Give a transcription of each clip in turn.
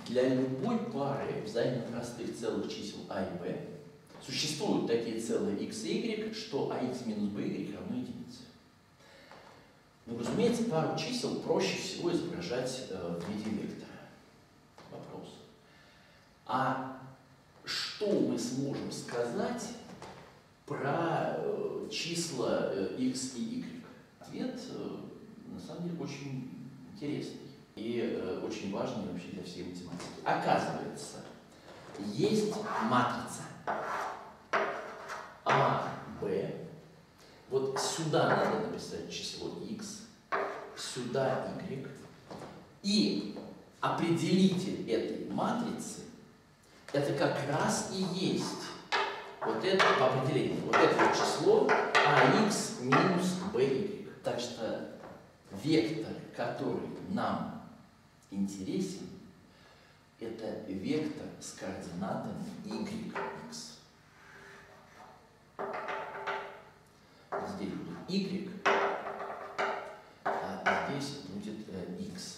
Для любой пары взаимно простых целых чисел а и b существуют такие целые x и y, что ax минус by равно единице. Ну, разумеется, пару чисел проще всего изображать в виде вектора. Вопрос. А что мы сможем сказать про числа x и y? Ответ, на самом деле, очень интересный и очень важный вообще для всей математики. Оказывается, есть матрица А, Б. Вот сюда надо написать число x, сюда y. И определитель этой матрицы это как раз и есть вот это по определению, вот это вот число ax минус by. Так что вектор, который нам интересен, это вектор с координатами yx. Здесь будет y, а здесь будет x.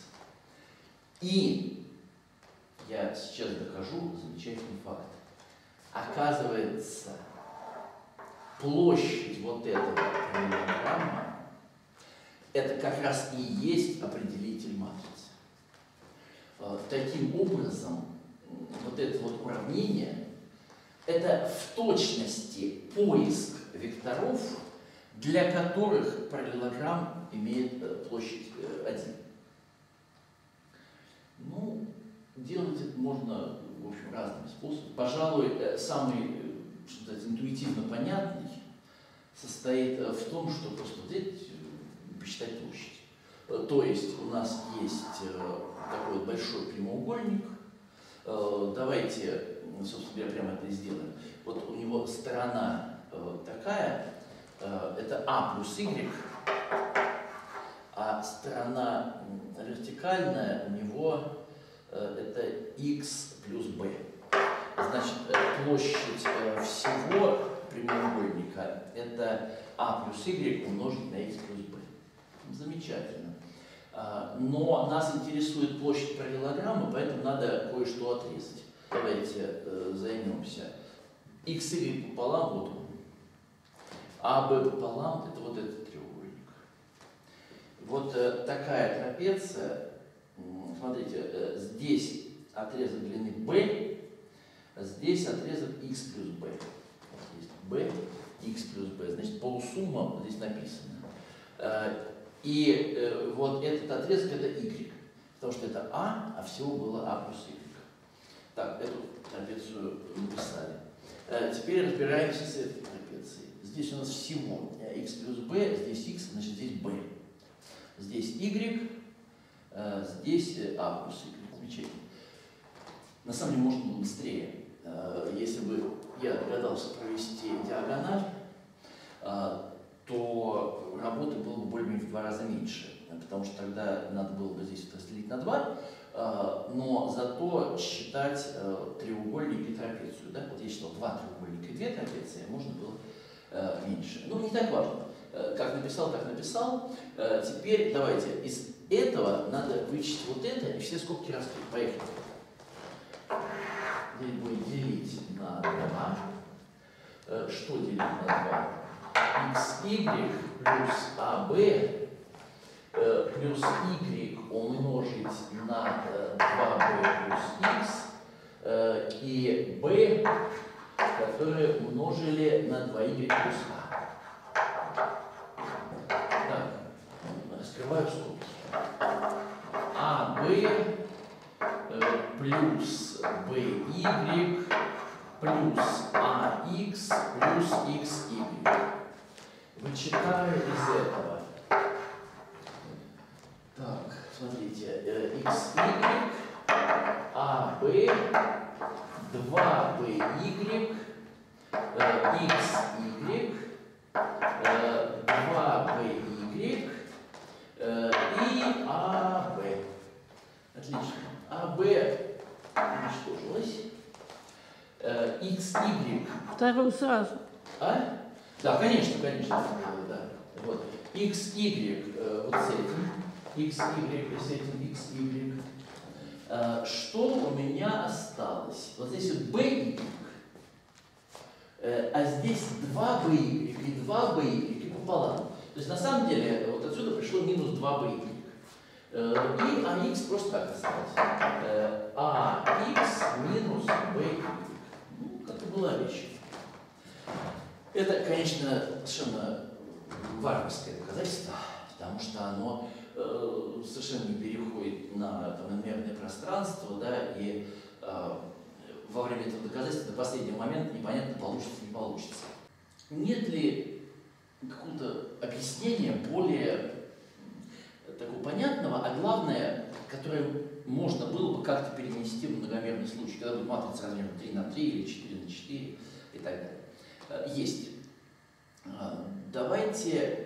И я сейчас докажу замечательный факт. Оказывается, площадь вот этого параллелограмма это как раз и есть определитель матрицы. Таким образом, вот это вот уравнение это в точности поиск векторов, для которых параллелограмм имеет площадь 1. Ну, делать это можно, в общем, разными способами. Пожалуй, самый, что сказать, интуитивно понятный состоит в том, что просто взять и посчитать площадь. То есть у нас есть такой вот большой прямоугольник. Давайте, собственно говоря, прямо это и сделаем. Вот у него сторона такая, это а плюс y, а сторона вертикальная у него это x плюс b. Значит, площадь всего прямоугольника это а плюс y умножить на x плюс b. Замечательно. Но нас интересует площадь параллелограмма, поэтому надо кое-что отрезать. Давайте займемся. X, y пополам, вот он. А, b пополам, это вот этот треугольник. Вот такая трапеция. Смотрите, здесь отрезок длины b, здесь отрезок x плюс b. Вот есть b, x плюс b. Значит, полусумма здесь написано. И вот этот отрезок это y, потому что это а всего было а плюс y. Так, эту трапецию написали. Теперь разбираемся с этой трапецией. Здесь у нас всего x плюс b, здесь x, значит здесь b. Здесь y, здесь а плюс y. Замечательно. На самом деле можно было быстрее. Если бы я догадался провести диагональ, то работы было бы более-менее в 2 раза меньше, потому что тогда надо было бы здесь разделить на 2, но зато считать треугольник и трапецию. Да? Вот я считал 2 треугольника и 2 трапеции, можно было меньше. Ну, не так важно. Как написал, так написал. Теперь давайте из этого надо вычесть вот это и все скобки раскрыть. Поехали. Здесь будет делить на 2. Что делить на 2? xy плюс ab плюс y умножить на 2b плюс x и b, которые умножили на 2y плюс a. Так, раскрываю скобки. ab плюс by плюс ax плюс xy. Вычитаю из этого. Так, смотрите, xy, ab, 2by, xy, 2by и ab. Отлично. ab уничтожилось. xy. Вторую сразу. А? Да, конечно, конечно. Да. Вот. xy вот с этим, xy с этим, xy. что у меня осталось? Вот здесь вот BY, а здесь 2BY и 2BY пополам. То есть на самом деле вот отсюда пришло минус 2BY. И AX просто так осталось. AX минус BY. Ну, как-то была вещь. Это, конечно, совершенно варварское доказательство, потому что оно совершенно не переходит на n-мерное пространство, да, и во время этого доказательства до последнего момента непонятно, получится, не получится. Нет ли какого-то объяснения более такого понятного, а главное, которое можно было бы как-то перенести в многомерный случай, когда будет матрица размером 3 на 3 или 4 на 4 и так далее. Есть. Давайте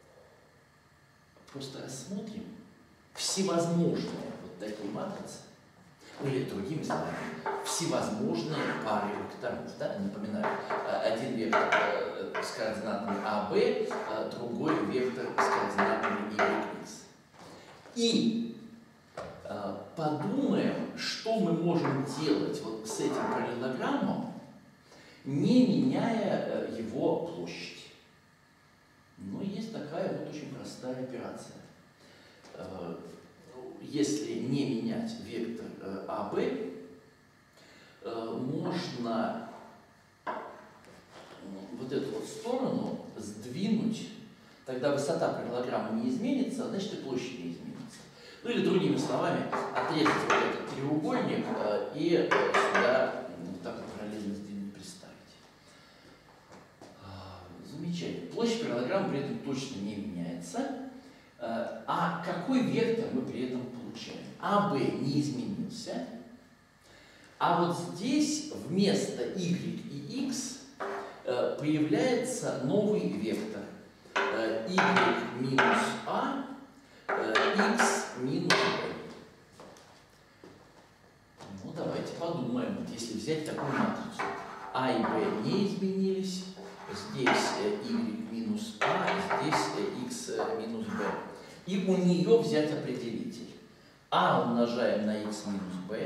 просто рассмотрим всевозможные вот такие матрицы, или другими словами, всевозможные пары векторов. Да? Напоминаю, один вектор с координатами АБ, другой вектор с координатами YX. И подумаем, что мы можем делать вот с этим параллелограммом, не меняя его площадь. Но есть такая вот очень простая операция. Если не менять вектор АБ, можно вот эту вот сторону сдвинуть, тогда высота параллелограммы не изменится, значит и площадь не изменится. Ну или другими словами, отрезать вот этот треугольник и сюда вот так вот параллельно сдвинуть, представить. Замечательно. Площадь параллелограммы при этом точно не меняется. А какой вектор мы при этом получаем? АБ не изменился. А вот здесь вместо y и x появляется новый вектор. Y минус А, x минус b. Ну, давайте подумаем. Вот если взять такую матрицу. А и b не изменились. Здесь y минус А, здесь x минус b. И у нее взять определитель. А умножаем на x минус b.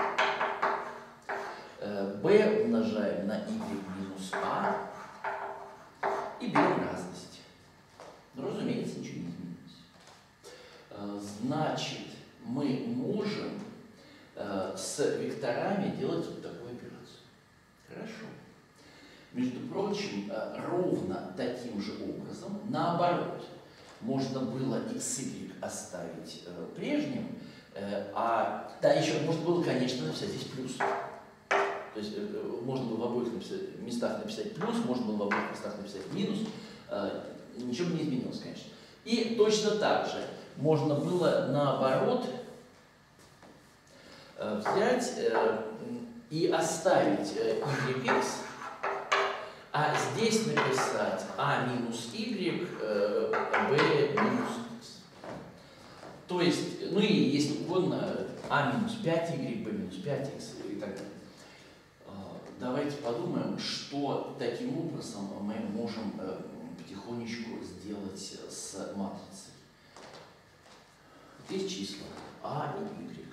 b умножаем на y минус А. И берем разность. Но, разумеется, ничего не изменилось. Значит, мы можем с векторами делать вот такую операцию. Хорошо. Между прочим, ровно таким же образом, наоборот, можно было xy оставить прежним, да, еще можно было, конечно, написать здесь плюс. То есть можно было в обоих местах написать плюс, можно было в обоих местах написать минус, ничего бы не изменилось, конечно. И точно так же можно было наоборот взять и оставить yx, а здесь написать а минус y, b минус x. То есть, ну и если угодно, а минус 5y, b минус 5x и так далее. Давайте подумаем, что таким образом мы можем потихонечку сделать с матрицей. Здесь числа а и y.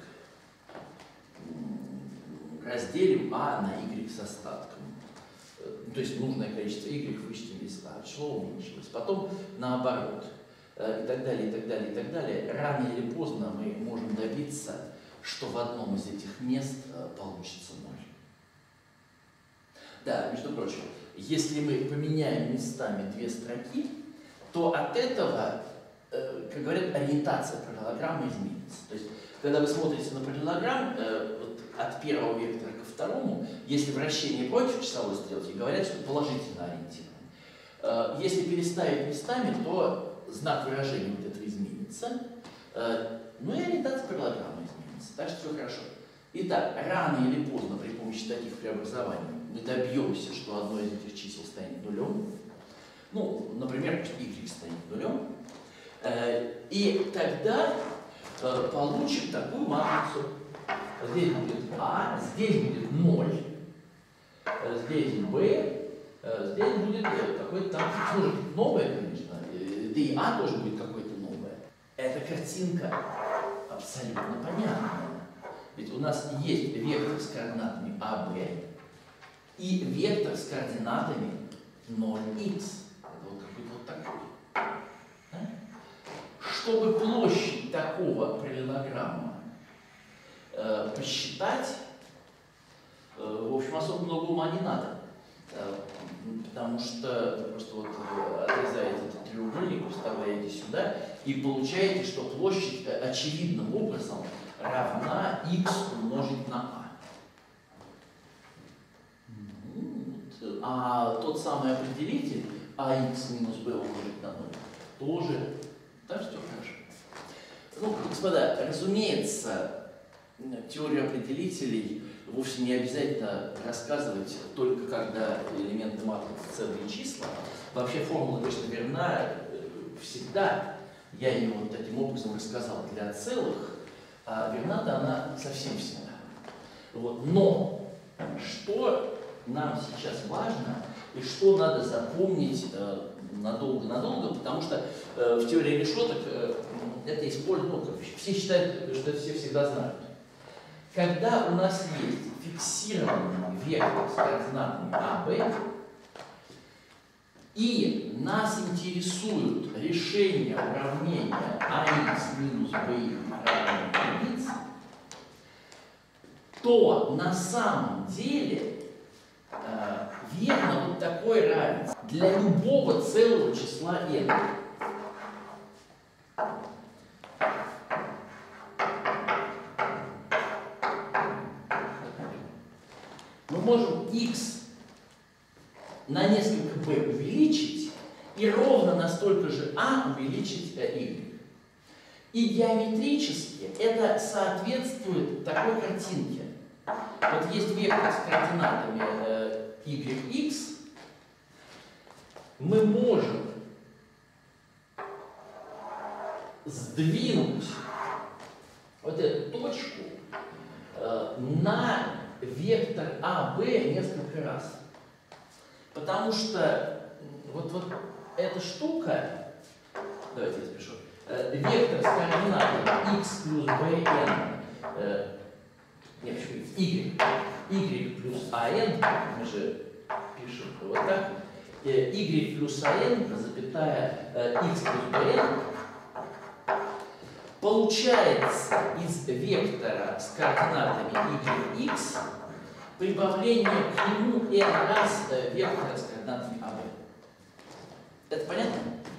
Разделим а на y с остатком. То есть нужное количество y вычтем из а. Число уменьшилось. Потом наоборот. И так далее, и так далее, и так далее. Рано или поздно мы можем добиться, что в одном из этих мест получится 0. Да, между прочим, если мы поменяем местами две строки, то от этого, как говорят, ориентация параллелограммы изменится. То есть, когда вы смотрите на параллелограмм, вот от первого вектора ко второму, если вращение против часовой стрелки, говорят, что положительно ориентировано. Если переставить местами, то знак выражения вот этого изменится, ну и ориентация параллелограммы изменится. Так что все хорошо. Итак, рано или поздно при помощи таких преобразований мы добьемся, что одно из этих чисел станет нулем. Ну, например, пусть y станет нулем. И тогда получим такую матрицу. Здесь будет А, здесь будет 0, здесь b, здесь будет какой-то там, тоже новое, конечно, да и А тоже будет какое-то новое. Эта картинка абсолютно понятная. Ведь у нас есть вектор с координатами АБ и вектор с координатами 0х. Это вот какой-то вот такой. Да? Чтобы площадь такого параллелограмма посчитать, в общем, особо много ума не надо. Потому что просто вот отрезаете этот треугольник, вставляете сюда и получаете, что площадь очевидным образом равна х умножить на а. А тот самый определитель ах минус b умножить на 0 тоже. Так что хорошо. Ну, господа, разумеется, теорию определителей вовсе не обязательно рассказывать только когда элементы матрицы целые числа. Вообще формула, конечно, верна всегда. Я ее вот таким образом рассказал для целых, а верна-то она совсем всегда. Вот. Но что нам сейчас важно и что надо запомнить надолго-надолго, потому что в теории решеток это используют, ну, все считают, что это все всегда знают. Когда у нас есть фиксированный вектор с координатами АБ, и нас интересуют решения уравнения ах минус b равно единице, то на самом деле верно вот такое равенство для любого целого числа n. Мы можем x на несколько b увеличить и ровно настолько же a увеличить y. И геометрически это соответствует такой картинке. Вот есть вектор с координатами yx, мы можем сдвинуть вот эту точку на вектор АБ несколько раз. Потому что вот эта штука, давайте я запишу, вектор с координатами x плюс bn, нет, почему y плюс an, мы же пишем вот так, y плюс an, запятая x плюс bn, получается из вектора с координатами yx прибавление к нему n раз вектора с координатами АБ. Это понятно?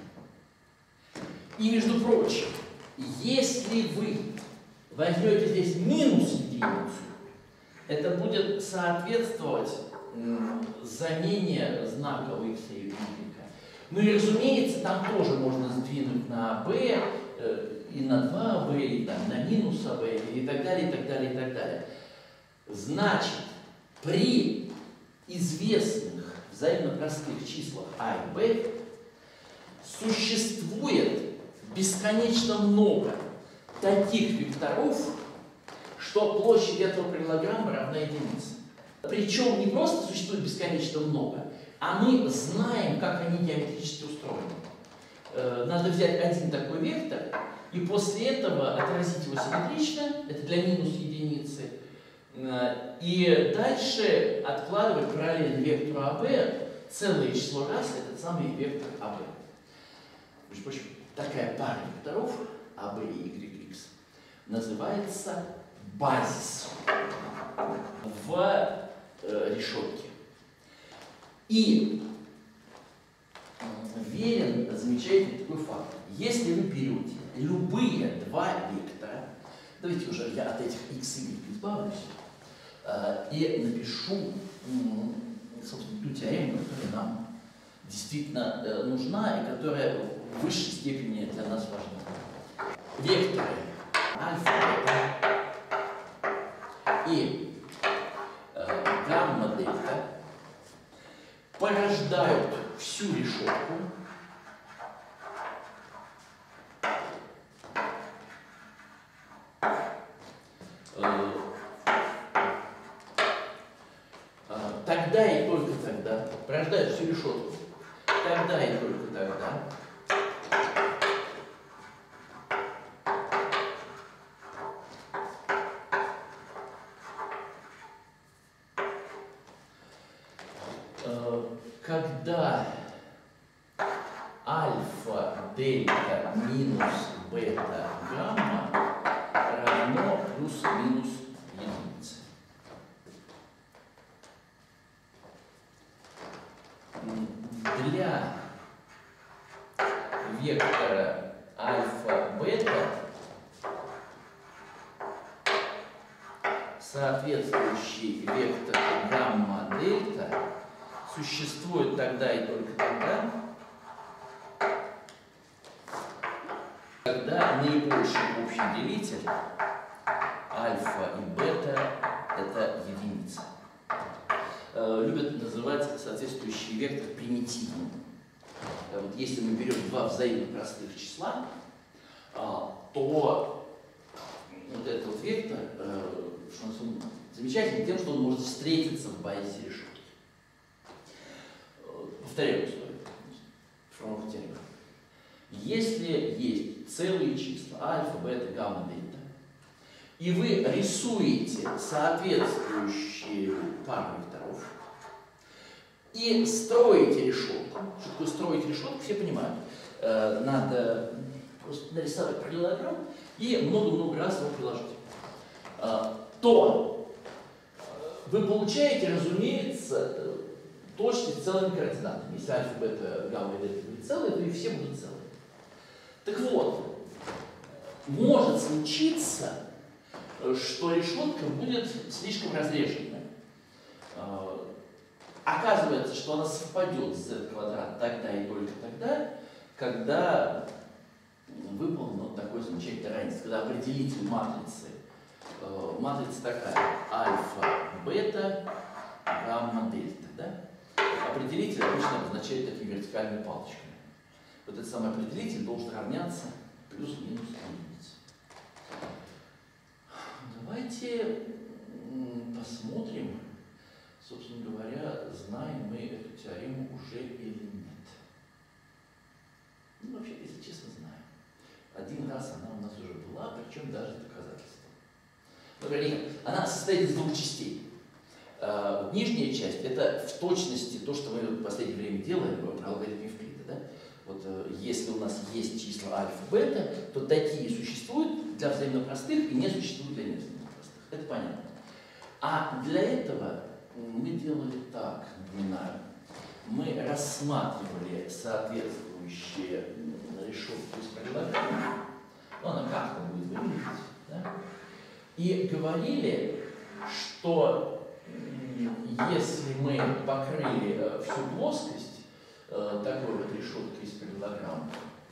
И, между прочим, если вы возьмете здесь минус единицу, это будет соответствовать замене знака у x и y. Ну и, разумеется, там тоже можно сдвинуть на АБ, и на 2АБ, и там, на минус АБ, и так далее, и так далее, и так далее. Значит, при известных взаимно простых числах а и b существует бесконечно много таких векторов, что площадь этого параллелограмма равна единице. Причем не просто существует бесконечно много, а мы знаем, как они геометрически устроены. Надо взять один такой вектор и после этого отразить его симметрично, это для минус единицы, и дальше откладывать параллельно вектору АБ целое число раз этот самый вектор АБ. Между прочим, такая пара векторов АБ и YX называется базис в решетке. И верен замечательный такой факт. Если вы берете любые два вектора, давайте уже я от этих x и y избавлюсь, и напишу, собственно, ту теорему, которая нам действительно нужна и которая в высшей степени для нас важна. Векторы альфа и гамма-дельта порождают всю решетку. Тогда и только тогда порождают всю решетку. Тогда и только тогда когда альфа, дельта минус бета, гамма равно плюс-минус единице. Для вектора альфа-бета соответствующий вектор гамма-дельта существует тогда и только тогда, когда наибольший общий делитель альфа и бета – это единица. Любят называть соответствующий вектор примитивным. Вот если мы берем два взаимно простых числа, то вот этот вот вектор, что он замечательный тем, что он может встретиться в базе решетки. Повторяю условие Фрунзе теорема. Если есть целые числа альфа, бета, гамма, дельта, и вы рисуете соответствующие пары векторов и строите решетку, что такое строить решетку, все понимают. Надо просто нарисовать параллелограмм и много-много раз его приложить. То вы получаете, разумеется, точность с целыми координатами. Если альфа, бета, гамма и дельта будут целые, то и все будут целые. Так вот, может случиться, что решетка будет слишком разреженная. Оказывается, что она совпадет с z квадрат тогда и только тогда, когда выполнено вот такое замечательное равенство, когда определитель матрица такая альфа, бета, гамма, дельта. Да? Определитель обычно обозначает такими вертикальными палочками. Вот этот самый определитель должен равняться плюс-минус единице. Давайте посмотрим, собственно говоря, знаем мы эту теорему уже или нет. Ну, вообще, если честно, знаем. Один раз она у нас уже была, причем даже доказательство. Например, она состоит из двух частей. Нижняя часть – это в точности то, что мы в последнее время делаем про алгоритм Евклида. Да? Вот, если у нас есть числа альфа, бета, то такие существуют для взаимно простых и не существуют для невзаимно простых. Это понятно. А для этого мы делали так, напоминаю. Мы рассматривали соответствующие решетки из параллелограмма, ну, она как-то будет выглядеть, да? И говорили, что если мы покрыли всю плоскость такой вот решеткой из параллелограмма,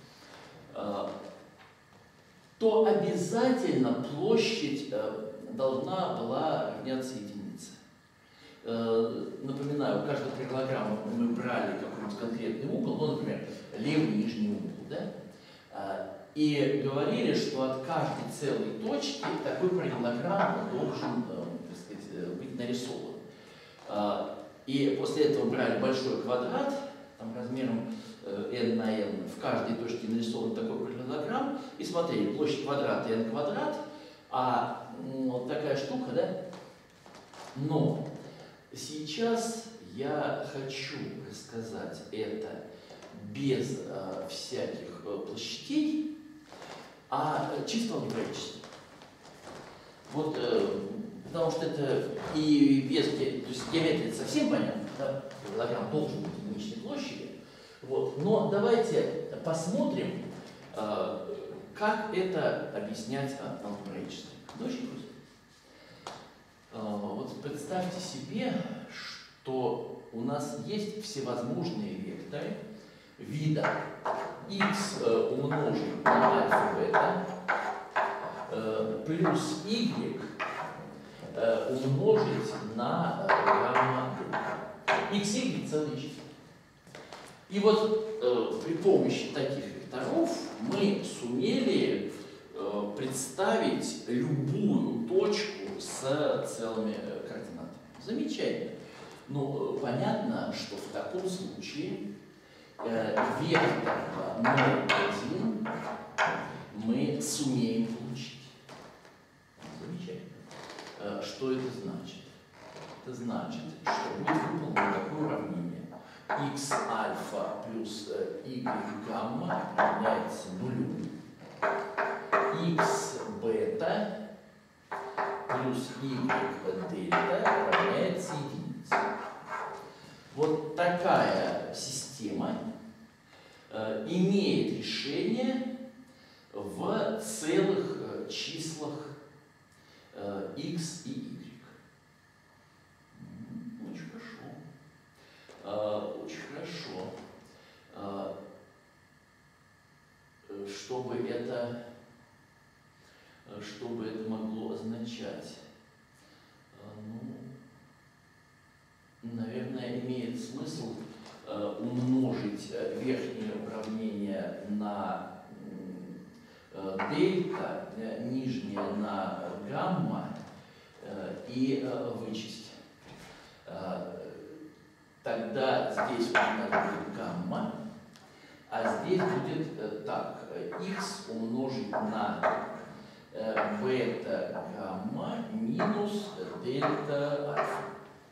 то обязательно площадь должна была равняться единице. Напоминаю, у каждого параллелограмма мы брали какой-нибудь конкретный угол, ну, например, левый нижний угол, да? И говорили, что от каждой целой точки такой параллелограмм должен, так сказать, быть нарисован. И после этого брали большой квадрат, там, размером n на n, в каждой точке нарисован такой параллелограмм, и смотрели, площадь квадрата n квадрат, вот такая штука, да? Но сейчас я хочу рассказать это без всяких площадей, а чисто алгебраически. Вот, потому что это и без, то есть геометрия совсем понятно, да? Параллелограмм должен быть единичной площади. Вот. Но давайте посмотрим, как это объяснять алгебраически. Это очень просто. Вот представьте себе, что у нас есть всевозможные векторы вида x умножить на альфа бета плюс y умножить на гамма дельта. X, y целые числа. И вот при помощи таких векторов мы сумели представить любую точку с целыми координатами. Замечательно. Но понятно, что в таком случае вектор 0,1 мы сумеем получить. Замечательно. Что это значит? Это значит, что будет выполнено такое уравнение. x альфа плюс y гамма равняется нулю. X бета плюс y дельта равняется единице. Вот такая система имеет решение в целых числах x и y. Очень хорошо. Очень хорошо. Чтобы это могло означать? Ну, наверное, имеет смысл умножить верхнее уравнение на дельта, нижнее на гамма и вычесть. Тогда здесь у нас будет гамма, а здесь будет так, x умножить на бета гамма минус дельта альфа.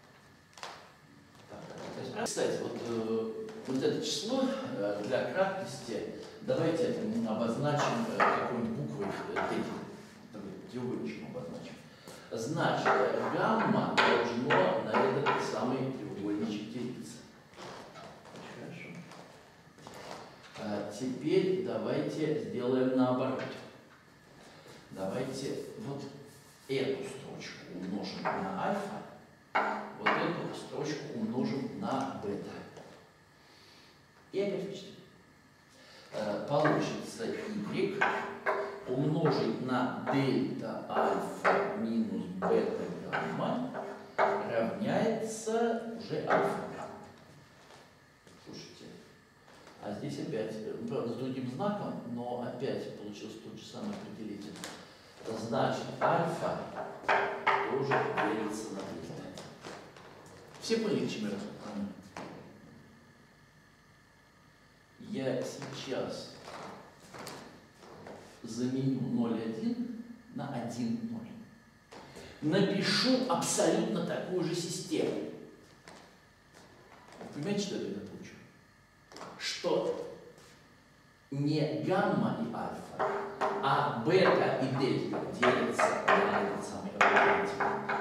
Кстати, вот это число для краткости давайте обозначим какой-нибудь буквой треугольничком обозначим. Значит, гамма должно на этот самый треугольничек делиться. Очень хорошо. Теперь давайте сделаем наоборот. Давайте вот эту строчку умножим на альфа, вот эту строчку умножим на бета. И опять вычтем. Получится y умножить на дельта альфа минус бета гамма равняется уже альфа. Слушайте, а здесь опять, правда, с другим знаком, но опять получилось тот же самый определитель. Значит, альфа тоже делится на дельта. Все поняли, к чему я рассказываю? Я сейчас заменю 0,1 на 1,0. Напишу абсолютно такую же систему. Понимаете, что я тогда получу? Что не гамма и альфа, а бета и дельта делятся на этот самый определитель.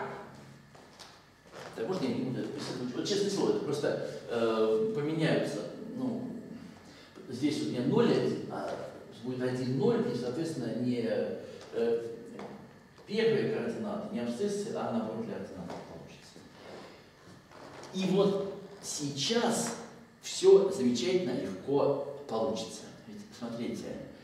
Так можно я не буду это писать? Вот честное слово, это просто поменяются. Ну, здесь у меня 0,1, а будет 1,0, и, соответственно, не первые координаты, не абсциссы, а наоборот координаты получится. И вот сейчас все замечательно легко получится. Ведь, смотрите,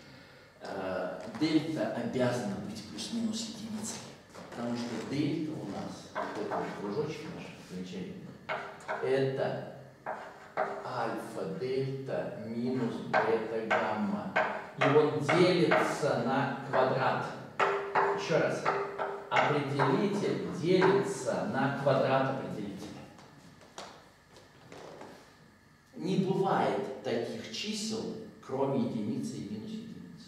дельта обязана быть плюс-минус единицей, потому что дельта у нас, вот этот кружочек наш замечательный, это альфа-дельта минус бета-гамма. И он делится на квадрат. Еще раз. Определитель делится на квадрат определителя. Не бывает таких чисел, кроме единицы и минус единицы.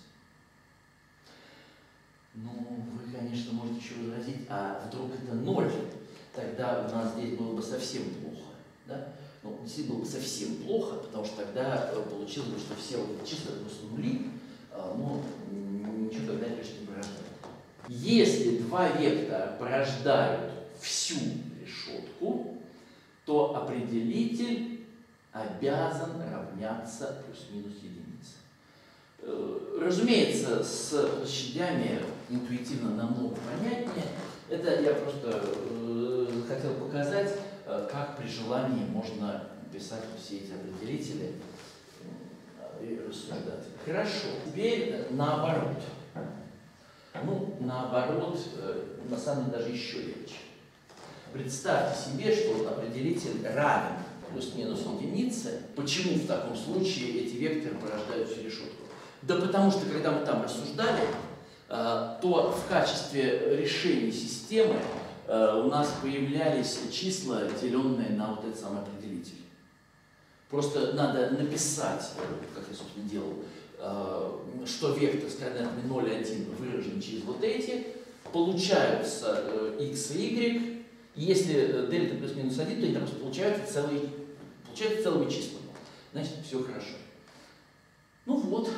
Ну, вы, конечно, можете еще возразить, а вдруг это 0? Тогда у нас здесь было бы совсем плохо. Да? Ну, действительно было бы совсем плохо, потому что тогда получилось бы, что все вот эти числа просто нули, но ничего тогда, конечно, не порождает. Если два вектора порождают всю решетку, то определитель обязан равняться плюс-минус единице. Разумеется, с площадями интуитивно намного понятнее. Это я просто хотел показать, как при желании можно писать все эти определители и рассуждать. Хорошо. Теперь наоборот. Ну, наоборот, на самом деле даже еще легче. Представьте себе, что вот определитель равен плюс-минус единице. Почему в таком случае эти векторы порождают всю решетку? Да потому что, когда мы там рассуждали, то в качестве решения системы у нас появлялись числа, деленные на вот этот самый определитель. Просто надо написать, как я, собственно, делал, что вектор с координатами 0 и 1 выражен через вот эти, получаются x и y. Если дельта плюс-минус 1, то они просто получаются получается целыми числами. Значит, все хорошо. Ну вот.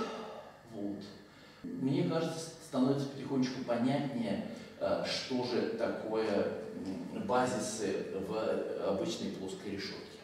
Мне кажется, становится потихонечку понятнее, что же такое базисы в обычной плоской решетке.